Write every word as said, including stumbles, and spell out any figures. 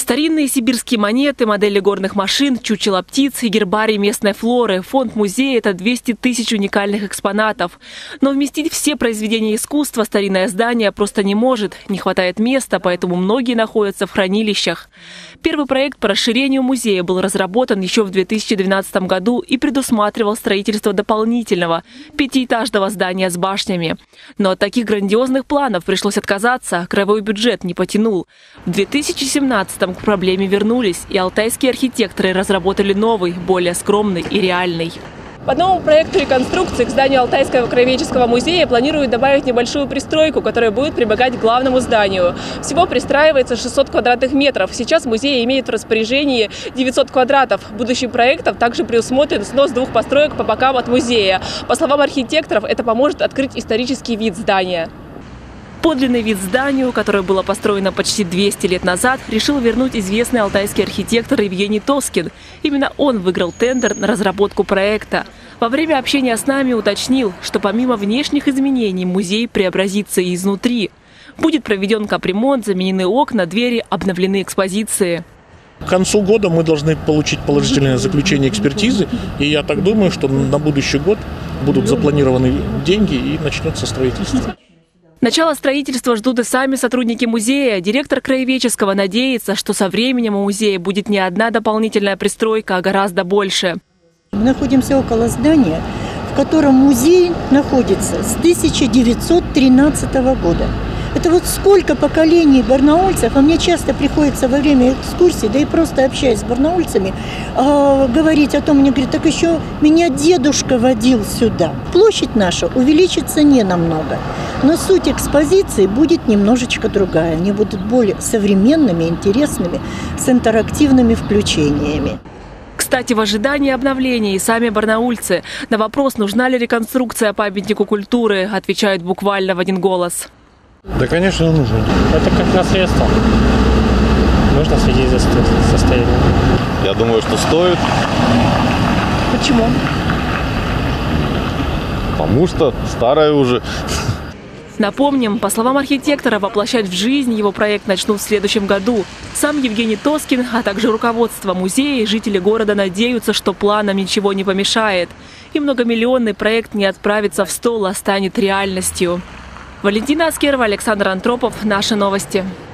Старинные сибирские монеты, модели горных машин, чучела птиц и гербарий местной флоры. Фонд музея – это двести тысяч уникальных экспонатов. Но вместить все произведения искусства старинное здание просто не может. Не хватает места, поэтому многие находятся в хранилищах. Первый проект по расширению музея был разработан еще в две тысячи двенадцатом году и предусматривал строительство дополнительного пятиэтажного здания с башнями. Но от таких грандиозных планов пришлось отказаться, краевой бюджет не потянул. В две тысячи семнадцатом к проблеме вернулись, и алтайские архитекторы разработали новый, более скромный и реальный. По новому проекту реконструкции к зданию Алтайского краеведческого музея планируют добавить небольшую пристройку, которая будет прибегать к главному зданию. Всего пристраивается шестьсот квадратных метров. Сейчас музей имеет в распоряжении девятьсот квадратов. Будущим проектом также предусмотрен снос двух построек по бокам от музея. По словам архитекторов, это поможет открыть исторический вид здания. Подлинный вид зданию, которое было построено почти двести лет назад, решил вернуть известный алтайский архитектор Евгений Тоскин. Именно он выиграл тендер на разработку проекта. Во время общения с нами уточнил, что помимо внешних изменений музей преобразится и изнутри. Будет проведен капремонт, заменены окна, двери, обновлены экспозиции. К концу года мы должны получить положительное заключение экспертизы. И я так думаю, что на будущий год будут запланированы деньги и начнется строительство. Начало строительства ждут и сами сотрудники музея. Директор краеведческого надеется, что со временем у музея будет не одна дополнительная пристройка, а гораздо больше. Мы находимся около здания, в котором музей находится с тысяча девятьсот тринадцатого года. Это вот сколько поколений барнаульцев, а мне часто приходится во время экскурсий, да и просто общаясь с барнаульцами, э, говорить о том, мне говорят, так еще меня дедушка водил сюда. Площадь наша увеличится не намного, но суть экспозиции будет немножечко другая. Они будут более современными, интересными, с интерактивными включениями. Кстати, в ожидании обновления и сами барнаульцы на вопрос, нужна ли реконструкция памятнику культуры, отвечают буквально в один голос. Да, конечно, нужно. Это как наследство. Нужно следить за состоянием. Я думаю, что стоит. Почему? Потому что старая уже. Напомним, по словам архитектора, воплощать в жизнь его проект начнут в следующем году. Сам Евгений Тоскин, а также руководство музея и жители города надеются, что планам ничего не помешает. И многомиллионный проект не отправится в стол, а станет реальностью. Валентина Аскерова, Александр Антропов. Наши новости.